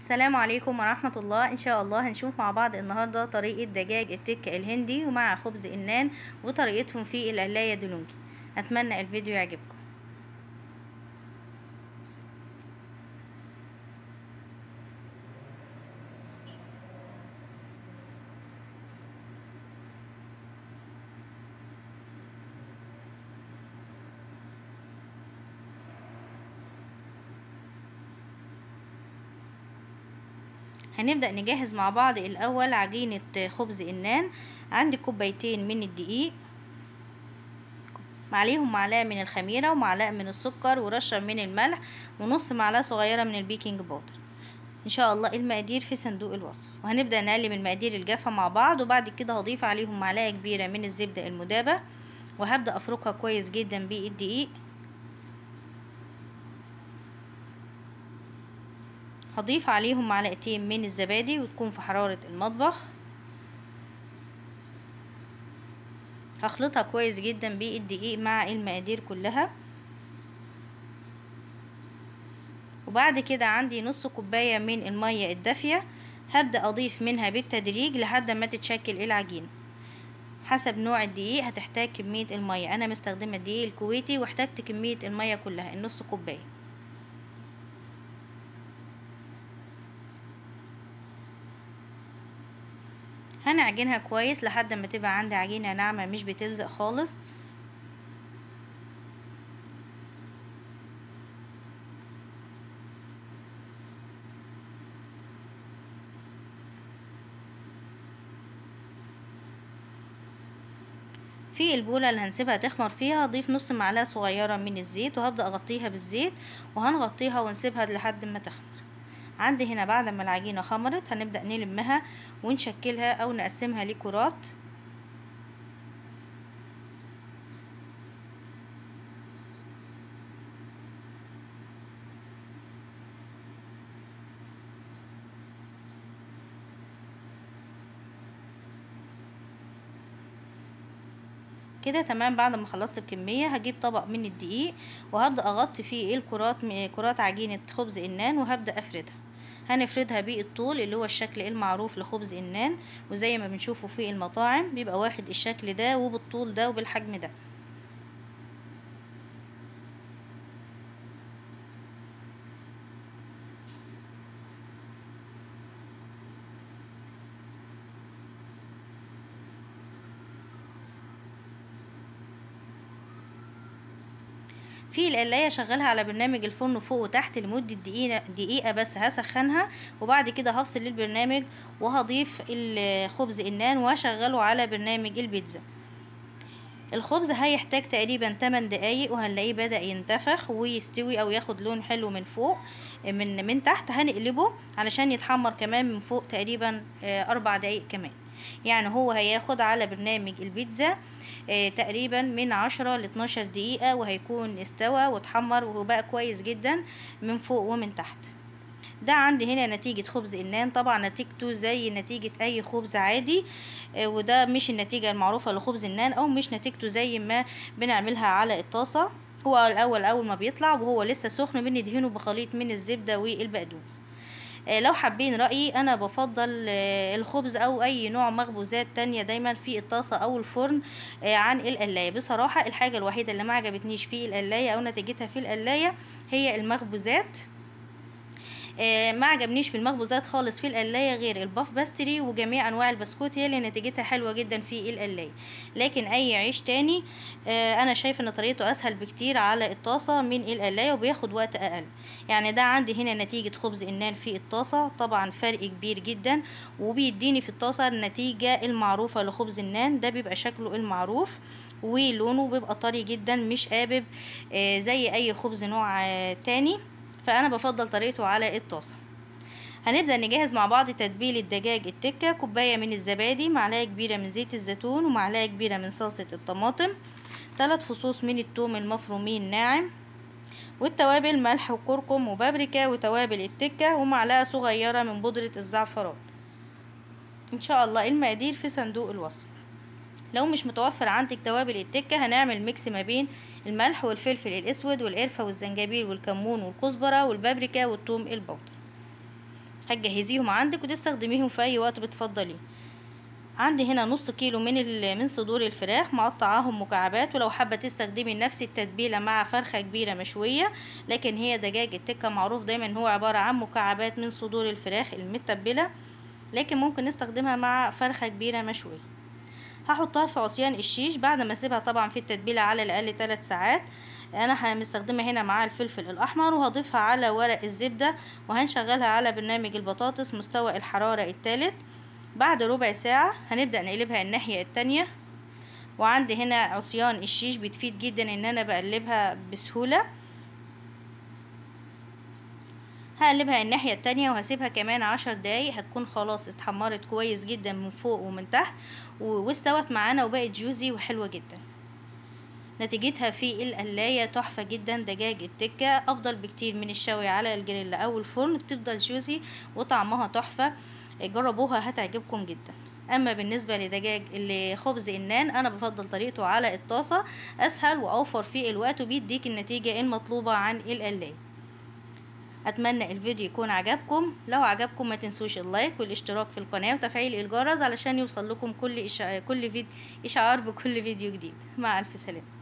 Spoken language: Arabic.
السلام عليكم ورحمة الله. ان شاء الله هنشوف مع بعض النهاردة طريقة دجاج التكة الهندي ومع خبز النان وطريقتهم في القلاية دلونجي. اتمنى الفيديو يعجبكم. هنبدأ نجهز مع بعض الاول عجينة خبز النان. عندي كوبايتين من الدقيق، عليهم معلقة من الخميرة ومعلقة من السكر ورشة من الملح ونص معلقة صغيرة من البيكنج باودر. ان شاء الله المقادير في صندوق الوصف. وهنبدأ نقلب المقادير الجافة مع بعض، وبعد كده هضيف عليهم معلقة كبيرة من الزبدة المذابة وهبدأ افركها كويس جدا بالدقيق. هضيف عليهم معلقتين من الزبادي وتكون في حرارة المطبخ. هخلطها كويس جدا بالدقيق مع المقادير كلها. وبعد كده عندي نص كوباية من المية الدافية، هبدأ اضيف منها بالتدريج لحد ما تتشكل العجينة. حسب نوع الدقيق هتحتاج كمية المية. انا مستخدمة الدقيق الكويتي واحتاجت كمية المية كلها النص كوباية. هنعجنها كويس لحد ما تبقى عندي عجينة ناعمة مش بتلزق خالص. في البولة اللي هنسيبها تخمر فيها هضيف نص معلقة صغيرة من الزيت وهبدأ اغطيها بالزيت وهنغطيها ونسيبها لحد ما تخمر. عندي هنا بعد ما العجينة خمرت هنبدأ نلمها ونشكلها او نقسمها لكرات. كده تمام. بعد ما خلصت الكمية هجيب طبق من الدقيق وهبدأ اغطي فيه الكرات كرات عجينة خبز النان وهبدأ افردها. هنفردها بالطول اللي هو الشكل المعروف لخبز النان، وزي ما بنشوفه في المطاعم بيبقى واخد الشكل ده وبالطول ده وبالحجم ده. في القلاية شغلها على برنامج الفرن فوق وتحت لمدة دقيقة بس. هسخنها وبعد كده هفصل البرنامج وهضيف الخبز النان وهشغله على برنامج البيتزا. الخبز هيحتاج تقريبا 8 دقايق وهنلاقيه بدأ ينتفخ ويستوي او ياخد لون حلو من فوق. من تحت هنقلبه علشان يتحمر كمان من فوق تقريبا 4 دقايق كمان. يعني هو هياخد على برنامج البيتزا تقريبا من 10 ل 12 دقيقة وهيكون استوى واتحمر وبقى كويس جدا من فوق ومن تحت. ده عندي هنا نتيجة خبز النان. طبعا نتيجته زي نتيجة اي خبز عادي، وده مش النتيجة المعروفة لخبز النان او مش نتيجته زي ما بنعملها على الطاسة. هو الاول اول ما بيطلع وهو لسه سخن بندهنه بخليط من الزبدة والبقدونس. لو حابين رأيي انا بفضل الخبز او اي نوع مخبوزات تانية دايما في الطاسة او الفرن عن القلاية. بصراحة الحاجة الوحيدة اللي ما عجبتنيش في القلاية او نتيجتها في القلاية هي المخبوزات. ما عجبنيش في المخبوزات خالص في القلاية غير الباف باستري وجميع انواع البسكوت هي اللي نتيجتها حلوة جدا في القلاية. لكن اي عيش تاني انا شايفه ان طريقته اسهل بكتير على الطاسة من القلاية وبياخد وقت اقل. يعني ده عندي هنا نتيجة خبز النان في الطاسة طبعا فرق كبير جدا، وبيديني في الطاسة النتيجة المعروفة لخبز النان. ده بيبقى شكله المعروف ولونه بيبقى طري جدا مش قابب زي اي خبز نوع تاني. فانا بفضل طريقته على الطاسه. هنبدا نجهز مع بعض تتبيل الدجاج التكه. كوبايه من الزبادي، معلقه كبيره من زيت الزيتون، ومعلقه كبيره من صلصه الطماطم، 3 فصوص من الثوم المفرومين ناعم، والتوابل ملح وكركم وبابريكا وتوابل التكه، ومعلقه صغيره من بودره الزعفران. ان شاء الله المقادير في صندوق الوصف. لو مش متوفر عندك توابل التكه هنعمل ميكس ما بين الملح والفلفل الاسود والقرفه والزنجبيل والكمون والكزبره والبابريكا والثوم البودر. هتجهزيهم عندك وتستخدميهم في اي وقت بتفضليه. عندي هنا نص كيلو من صدور الفراخ مقطعاهم مكعبات، ولو حابه تستخدمي نفس التتبيله مع فرخه كبيره مشويه، لكن هي دجاج التكه معروف دايما هو عباره عن مكعبات من صدور الفراخ المتبله، لكن ممكن نستخدمها مع فرخه كبيره مشويه. هحطها في عصيان الشيش بعد ما اسيبها طبعا في التتبيله على الاقل 3 ساعات. انا مستخدمه هنا مع الفلفل الاحمر، وهضيفها على ورق الزبده، وهنشغلها على برنامج البطاطس مستوى الحراره الثالث. بعد ربع ساعة هنبدأ نقلبها الناحية التانية. وعندي هنا عصيان الشيش بتفيد جدا ان انا بقلبها بسهولة. هقلبها الناحية التانية وهسيبها كمان 10 دقايق، هتكون خلاص اتحمرت كويس جدا من فوق ومن تحت واستوت معانا وبقت جوزي وحلوة جدا. نتيجتها في القلاية تحفة جدا. دجاج التكة افضل بكتير من الشوي على الجريل او الفرن، بتفضل جوزي وطعمها تحفة. جربوها هتعجبكم جدا. اما بالنسبة لخبز النان، انا بفضل طريقته على الطاسة، اسهل واوفر في الوقت وبيديك النتيجة المطلوبة عن القلاية. اتمنى الفيديو يكون عجبكم. لو عجبكم ما تنسوش اللايك والاشتراك في القناة وتفعيل الجرس علشان يوصل لكم كل اشعار بكل فيديو جديد. مع الف سلامة.